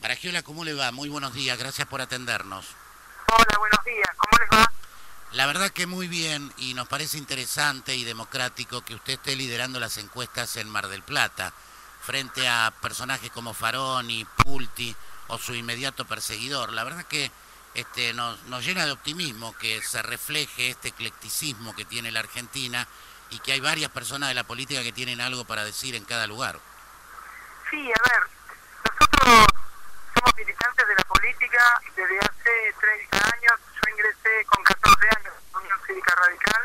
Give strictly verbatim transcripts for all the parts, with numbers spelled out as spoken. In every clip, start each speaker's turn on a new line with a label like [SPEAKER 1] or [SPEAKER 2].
[SPEAKER 1] Maragiola, ¿cómo le va? Muy buenos días, gracias por atendernos.
[SPEAKER 2] Hola, buenos días, ¿cómo les va?
[SPEAKER 1] La verdad que muy bien y nos parece interesante y democrático que usted esté liderando las encuestas en Mar del Plata, frente a personajes como Faroni, Pulti o su inmediato perseguidor. La verdad que este, nos, nos llena de optimismo que se refleje este eclecticismo que tiene la Argentina y que hay varias personas de la política que tienen algo para decir en cada lugar.
[SPEAKER 2] Sí, a ver, nosotros somos militantes de la política desde hace treinta años. Yo ingresé con catorce años en la Unión Cívica Radical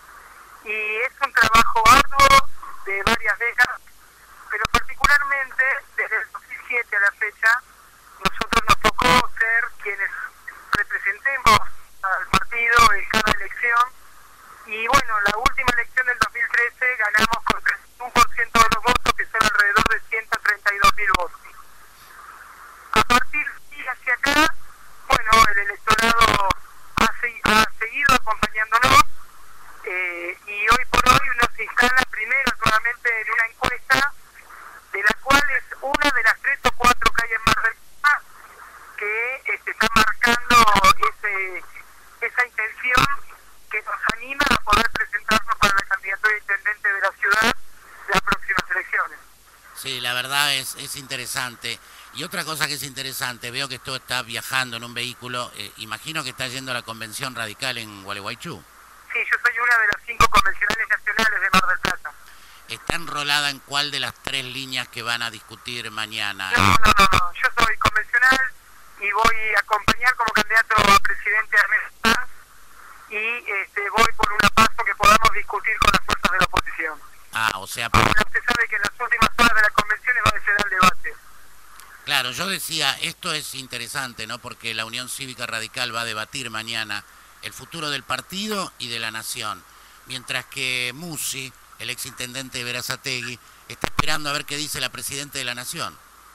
[SPEAKER 2] y es un trabajo arduo de varias décadas, pero particularmente desde el dos mil siete a la fecha, nosotros nos tocó ser quienes representemos al partido en cada elección. Y bueno, la última elección del dos mil trece ganamos con treinta y uno por ciento de los votos, que son alrededor de ciento treinta y dos mil votos. A partir de ahí hacia acá, bueno, el electorado ha, se, ha seguido acompañándonos eh, y hoy por hoy uno se instala primero nuevamente en una encuesta, de la cual es una de las tres o cuatro que hay en Mar del Plata que este, está marcando ese, esa intención que nos anima a poder presentarnos para la candidatura de intendente de la ciudad las próximas elecciones.
[SPEAKER 1] Sí, la verdad es, es interesante. Y otra cosa que es interesante, veo que esto está viajando en un vehículo, eh, imagino que está yendo a la convención radical en Gualeguaychú.
[SPEAKER 2] Sí, yo soy una de las cinco convencionales nacionales de Mar del Plata.
[SPEAKER 1] ¿Está enrolada en cuál de las tres líneas que van a discutir mañana?
[SPEAKER 2] No, no, no, no. Yo soy convencional y voy a acompañar como candidato a presidente a Mesa y este, voy por una paso que podamos discutir con las fuerzas de la oposición.
[SPEAKER 1] Ah, o sea... Por...
[SPEAKER 2] Ahora usted sabe que en las últimas horas de las convenciones va a ser el debate.
[SPEAKER 1] Claro, yo decía, esto es interesante, ¿no? Porque la Unión Cívica Radical va a debatir mañana el futuro del partido y de la nación, mientras que Musi, el exintendente de Berazategui, está esperando a ver qué dice la presidenta de la nación.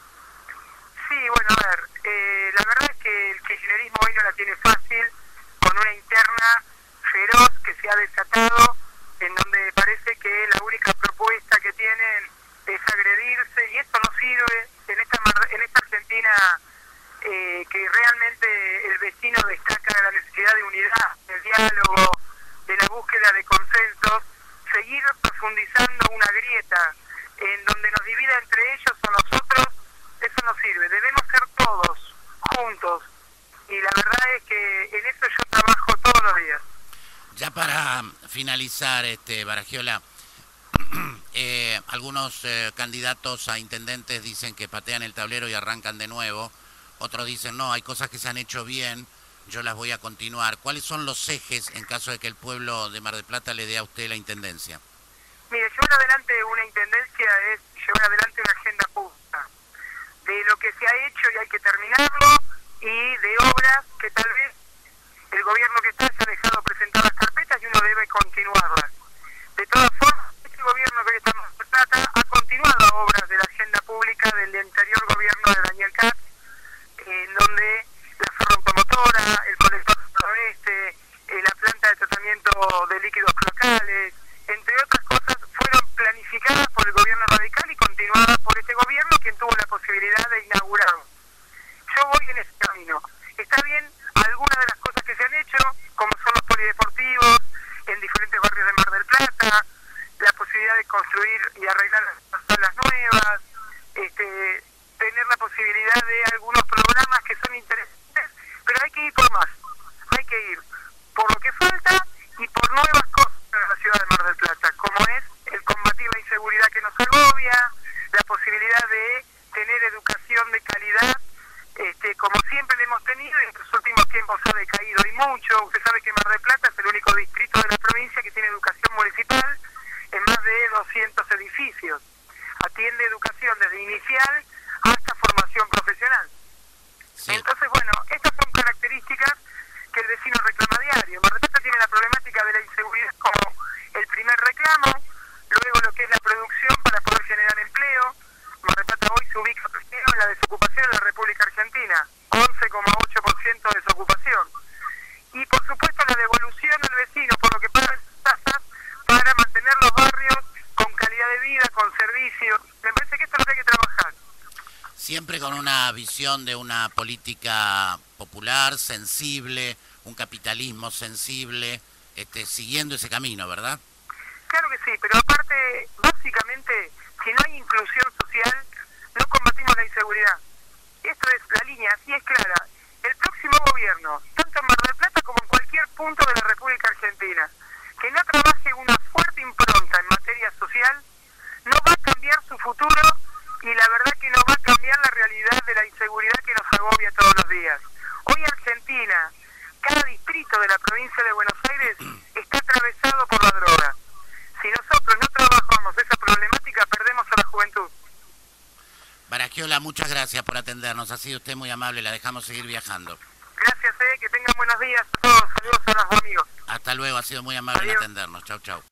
[SPEAKER 2] Sí, bueno, a ver, eh, la verdad es que el kirchnerismo hoy no la tiene fácil, con una interna feroz que se ha desatado, en donde parece que la única propuesta que tienen es agredirse, y esto no sirve en esta en esta Argentina eh, que realmente el vecino destaca la necesidad de unidad, del diálogo, de la búsqueda de consensos. Seguir profundizando una grieta en donde nos divida entre ellos o nosotros, eso no sirve. Debemos ser todos juntos, y la verdad es que en eso yo trabajo todos los días.
[SPEAKER 1] Ya para finalizar, este Maragiola, eh, algunos eh, candidatos a intendentes dicen que patean el tablero y arrancan de nuevo, otros dicen no, hay cosas que se han hecho bien, yo las voy a continuar. ¿Cuáles son los ejes en caso de que el pueblo de Mar del Plata le dé a usted la intendencia?
[SPEAKER 2] Mire, llevar adelante una intendencia es llevar adelante una agenda pública de lo que se ha hecho y hay que terminarlo, y de obras que tal vez el gobierno que está se ha dejado presentar las carpetas y uno debe continuarlas. De todas formas, este gobierno que hoy está en Mar del Plata ha continuado obras de la agenda pública del anterior gobierno de Daniel Katz, en donde la ferroautomotora, el colector noroeste, eh, la planta de tratamiento de líquidos cloacales, entre otras cosas, fueron planificadas por el gobierno radical y continuadas por este gobierno, quien tuvo la posibilidad de inaugurarlo. Yo voy en ese camino. Está bien algunas de las cosas que se han hecho, como son los polideportivos en diferentes barrios de Mar del Plata, la posibilidad de construir y arreglar las salas nuevas, este, tener la posibilidad de algunos programas que son interesantes, pero hay que ir por más, hay que ir por lo que falta y por nuevas cosas en la ciudad de Mar del Plata, como es el combatir la inseguridad que nos agobia, la posibilidad de tener educación de calidad, este, como siempre le hemos tenido, y en los últimos tiempos ha decaído y mucho. Usted sabe que Mar del Plata es el único distrito de la provincia que tiene educación municipal en más de doscientos edificios. Atiende educación desde inicial hasta formación profesional. Sí. Entonces, bueno, estas son características que el vecino reclama a diario. Mar del Plata tiene la problemática de la inseguridad como el primer reclamo, luego lo que es la producción para poder generar empleo. Mar del Plata hoy se ubica primero en la desocupación en la República Argentina, once coma ocho por ciento de desocupación. Y por supuesto la devolución al vecino por lo que paga tasas para mantener los barrios con calidad de vida, con servicios. Me parece que esto es lo que hay que trabajar.
[SPEAKER 1] Siempre con una visión de una política popular, sensible, un capitalismo sensible, este, siguiendo ese camino, ¿verdad?
[SPEAKER 2] Claro que sí, pero aparte, básicamente, si no hay inclusión social, no combatimos la inseguridad. Esto es la línea, así es clara. El próximo gobierno, tanto en Mar del Plata como en cualquier punto de la República Argentina, que no trabaje una fuerte impronta en materia social, no va a cambiar su futuro y la verdad que no va a cambiar la realidad de la inseguridad que nos agobia todos los días. Hoy Argentina, cada distrito de la provincia de Buenos Aires está atravesado por la droga. Si nosotros no trabajamos esa problemática, perdemos a la juventud.
[SPEAKER 1] Baragiola, muchas gracias por atendernos. Ha sido usted muy amable, la dejamos seguir viajando.
[SPEAKER 2] Gracias, eh, que tengan buenos días a todos. Saludos a los amigos.
[SPEAKER 1] Hasta luego, ha sido muy amable en atendernos. Chau, chau.